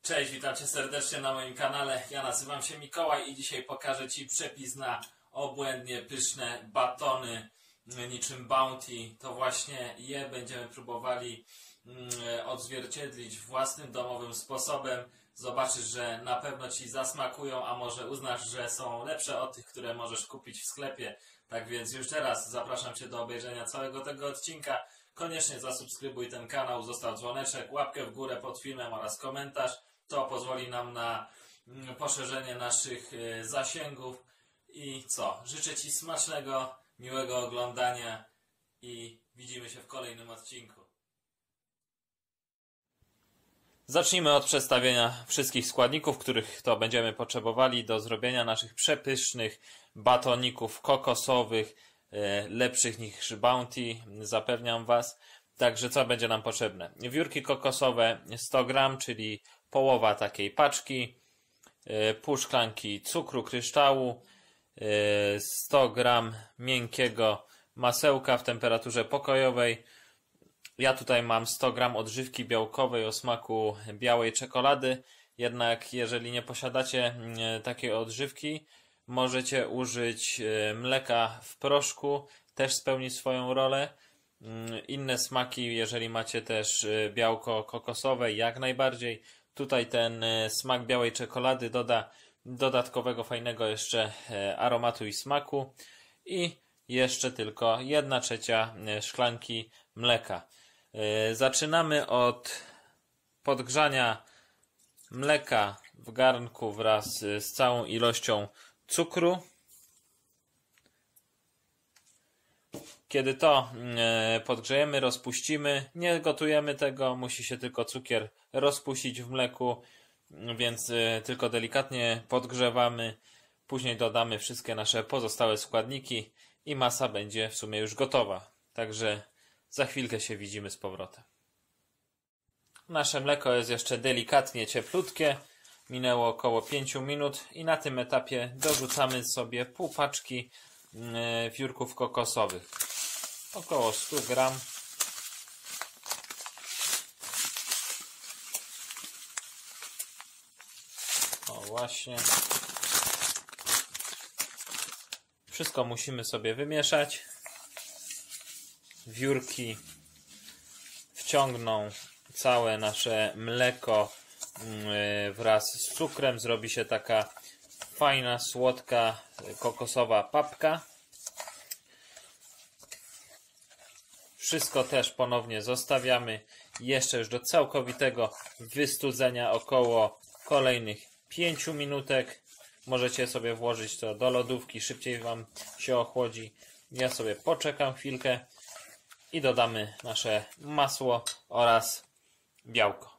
Cześć, witam Cię serdecznie na moim kanale. Ja nazywam się Mikołaj i dzisiaj pokażę Ci przepis na obłędnie pyszne batony niczym Bounty. To właśnie je będziemy próbowali odzwierciedlić własnym domowym sposobem. Zobaczysz, że na pewno Ci zasmakują, a może uznasz, że są lepsze od tych, które możesz kupić w sklepie. Tak więc już teraz zapraszam Cię do obejrzenia całego tego odcinka. Koniecznie zasubskrybuj ten kanał, zostaw dzwoneczek, łapkę w górę pod filmem oraz komentarz. To pozwoli nam na poszerzenie naszych zasięgów. I co? Życzę Ci smacznego, miłego oglądania i widzimy się w kolejnym odcinku. Zacznijmy od przedstawienia wszystkich składników, których to będziemy potrzebowali do zrobienia naszych przepysznych batoników kokosowych, lepszych niż Bounty, zapewniam Was. Także co będzie nam potrzebne? Wiórki kokosowe 100 gram, czyli połowa takiej paczki, pół szklanki cukru kryształu, 100 gram miękkiego masełka w temperaturze pokojowej. Ja tutaj mam 100 gram odżywki białkowej o smaku białej czekolady, jednak jeżeli nie posiadacie takiej odżywki, możecie użyć mleka w proszku, też spełni swoją rolę. Inne smaki, jeżeli macie też białko kokosowe, jak najbardziej. Tutaj ten smak białej czekolady doda dodatkowego fajnego jeszcze aromatu i smaku. I jeszcze tylko 1/3 szklanki mleka. Zaczynamy od podgrzania mleka w garnku wraz z całą ilością cukru. Kiedy to podgrzejemy, rozpuścimy, nie gotujemy tego, musi się tylko cukier rozpuścić w mleku, więc tylko delikatnie podgrzewamy. Później dodamy wszystkie nasze pozostałe składniki i masa będzie w sumie już gotowa. Także za chwilkę się widzimy z powrotem. Nasze mleko jest jeszcze delikatnie cieplutkie. Minęło około 5 minut i na tym etapie dorzucamy sobie pół paczki wiórków kokosowych. Około 100 gram. O właśnie. Wszystko musimy sobie wymieszać. Wiórki wciągną całe nasze mleko wraz z cukrem. Zrobi się taka fajna, słodka, kokosowa papka. Wszystko też ponownie zostawiamy jeszcze już do całkowitego wystudzenia około kolejnych 5 minutek. Możecie sobie włożyć to do lodówki, szybciej Wam się ochłodzi. Ja sobie poczekam chwilkę i dodamy nasze masło oraz białko.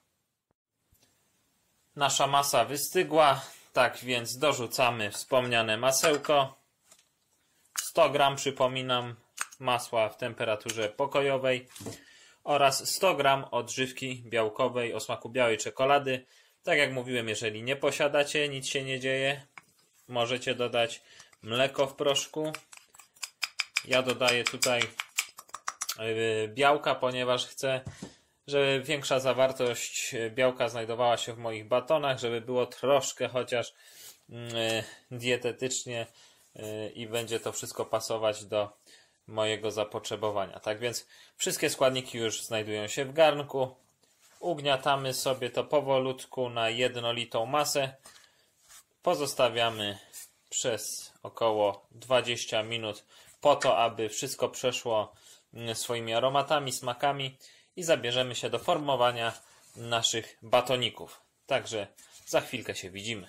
Nasza masa wystygła, tak więc dorzucamy wspomniane masełko. 100 gram, przypominam, masła w temperaturze pokojowej oraz 100 gram odżywki białkowej o smaku białej czekolady. Tak jak mówiłem, jeżeli nie posiadacie, nic się nie dzieje. Możecie dodać mleko w proszku. Ja dodaję tutaj białka, ponieważ chcę, żeby większa zawartość białka znajdowała się w moich batonach, żeby było troszkę chociaż dietetycznie i będzie to wszystko pasować do mojego zapotrzebowania. Tak więc wszystkie składniki już znajdują się w garnku. Ugniatamy sobie to powolutku na jednolitą masę. Pozostawiamy przez około 20 minut po to, aby wszystko przeszło swoimi aromatami, smakami i zabierzemy się do formowania naszych batoników. Także za chwilkę się widzimy.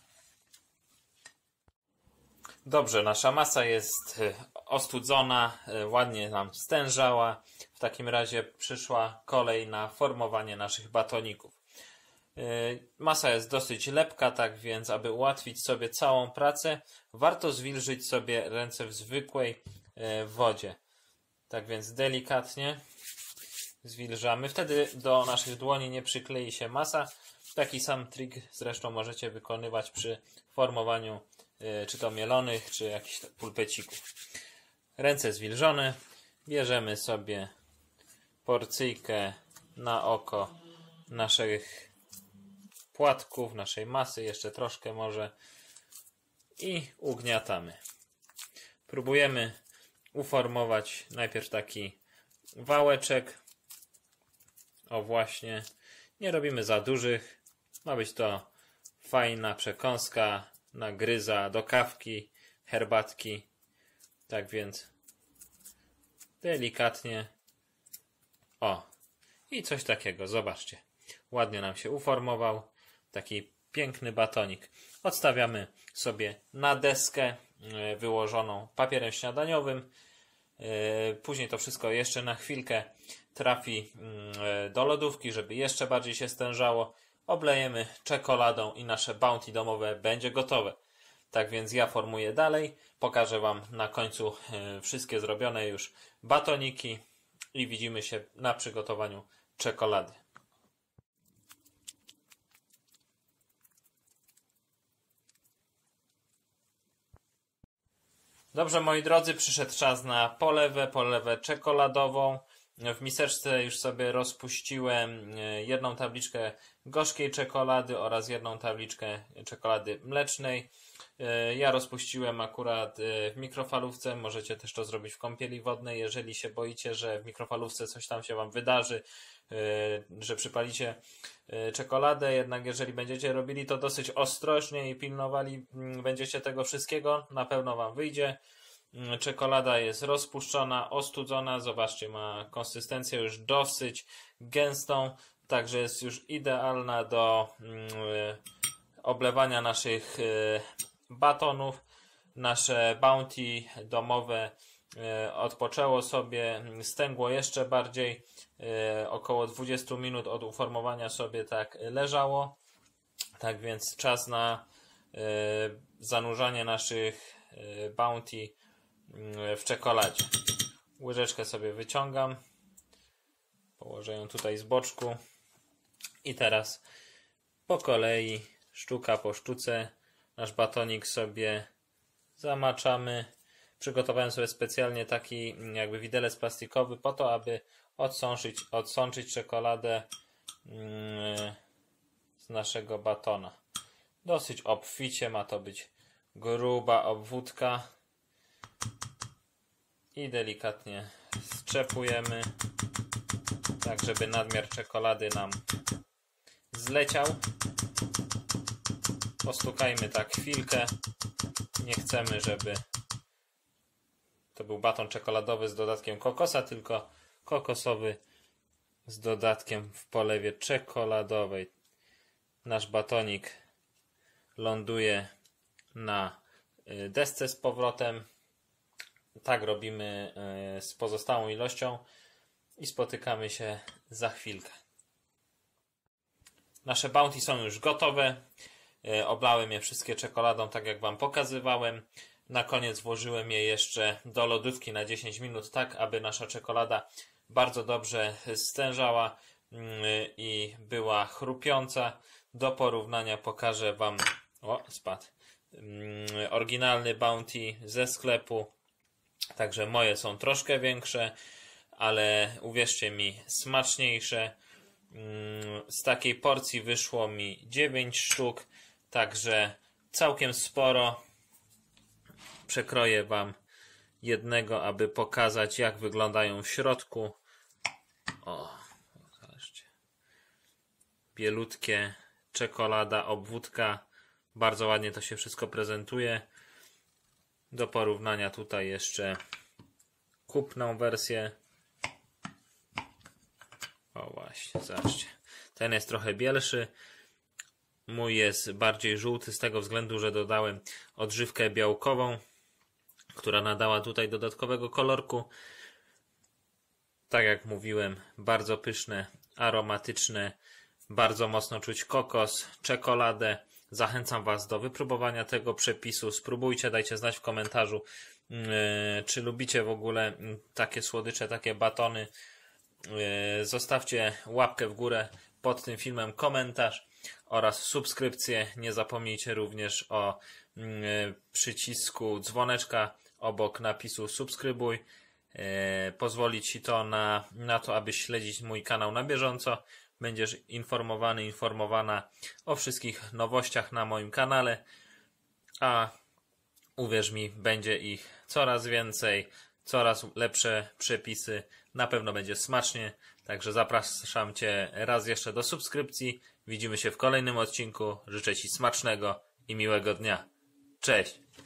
Dobrze, nasza masa jest ostudzona, ładnie nam stężała. W takim razie przyszła kolej na formowanie naszych batoników. Masa jest dosyć lepka, tak więc aby ułatwić sobie całą pracę, warto zwilżyć sobie ręce w zwykłej wodzie. Tak więc delikatnie zwilżamy. Wtedy do naszych dłoni nie przyklei się masa. Taki sam trik zresztą możecie wykonywać przy formowaniu czy to mielonych, czy jakichś pulpecików. Ręce zwilżone. Bierzemy sobie porcyjkę na oko naszych płatków, naszej masy, jeszcze troszkę może i ugniatamy. Próbujemy uformować najpierw taki wałeczek. O właśnie, nie robimy za dużych. Ma być to fajna przekąska na gryza do kawki, herbatki. Tak więc delikatnie. O, i coś takiego, zobaczcie. Ładnie nam się uformował. Taki piękny batonik. Odstawiamy sobie na deskę wyłożoną papierem śniadaniowym. Później to wszystko jeszcze na chwilkę trafi do lodówki, żeby jeszcze bardziej się stężało. Oblejemy czekoladą i nasze Bounty domowe będzie gotowe. Tak więc ja formuję dalej. Pokażę Wam na końcu wszystkie zrobione już batoniki i widzimy się na przygotowaniu czekolady. Dobrze, moi drodzy, przyszedł czas na polewę czekoladową. W miseczce już sobie rozpuściłem jedną tabliczkę gorzkiej czekolady oraz jedną tabliczkę czekolady mlecznej. Ja rozpuściłem akurat w mikrofalówce, możecie też to zrobić w kąpieli wodnej, jeżeli się boicie, że w mikrofalówce coś tam się Wam wydarzy, że przypalicie czekoladę, jednak jeżeli będziecie robili to dosyć ostrożnie i pilnowali będziecie tego wszystkiego, na pewno Wam wyjdzie. Czekolada jest rozpuszczona, ostudzona, zobaczcie, ma konsystencję już dosyć gęstą, także jest już idealna do oblewania naszych batonów. Nasze Bounty domowe odpoczęło sobie, stęgło jeszcze bardziej, około 20 minut od uformowania sobie tak leżało. Tak więc czas na zanurzanie naszych Bounty w czekoladzie. Łyżeczkę sobie wyciągam, położę ją tutaj z boczku i teraz po kolei, sztuka po sztuce, nasz batonik sobie zamaczamy. Przygotowałem sobie specjalnie taki jakby widelec plastikowy po to, aby odsączyć czekoladę z naszego batona. Dosyć obficie ma to być gruba obwódka i delikatnie strzepujemy, tak żeby nadmiar czekolady nam zleciał. Postukajmy tak chwilkę. Nie chcemy, żeby to był baton czekoladowy z dodatkiem kokosa, tylko kokosowy z dodatkiem w polewie czekoladowej. Nasz batonik ląduje na desce z powrotem. Tak robimy z pozostałą ilością i spotykamy się za chwilkę. Nasze Bounty są już gotowe. Oblałem je wszystkie czekoladą, tak jak Wam pokazywałem. Na koniec włożyłem je jeszcze do lodówki na 10 minut, tak aby nasza czekolada bardzo dobrze stężała i była chrupiąca. Do porównania pokażę Wam oryginalny Bounty ze sklepu. Także moje są troszkę większe, ale uwierzcie mi, smaczniejsze. Z takiej porcji wyszło mi 9 sztuk, także całkiem sporo. Przekroję Wam jednego, aby pokazać, jak wyglądają w środku. O, zobaczcie. Bielutkie, czekolada, obwódka. Bardzo ładnie to się wszystko prezentuje. Do porównania tutaj jeszcze kupną wersję. O właśnie, zobaczcie. Ten jest trochę bielszy. Mój jest bardziej żółty z tego względu, że dodałem odżywkę białkową, która nadała tutaj dodatkowego kolorku. Tak jak mówiłem, bardzo pyszne, aromatyczne, bardzo mocno czuć kokos, czekoladę. Zachęcam Was do wypróbowania tego przepisu. Spróbujcie, dajcie znać w komentarzu, czy lubicie w ogóle takie słodycze, takie batony. Zostawcie łapkę w górę pod tym filmem, komentarz oraz subskrypcję. Nie zapomnijcie również o przycisku dzwoneczka obok napisu subskrybuj. Pozwoli Ci to na to, aby śledzić mój kanał na bieżąco. będziesz informowany, informowana o wszystkich nowościach na moim kanale, a uwierz mi, będzie ich coraz więcej, coraz lepsze przepisy, na pewno będzie smacznie, także zapraszam Cię raz jeszcze do subskrypcji, widzimy się w kolejnym odcinku, życzę Ci smacznego i miłego dnia, cześć!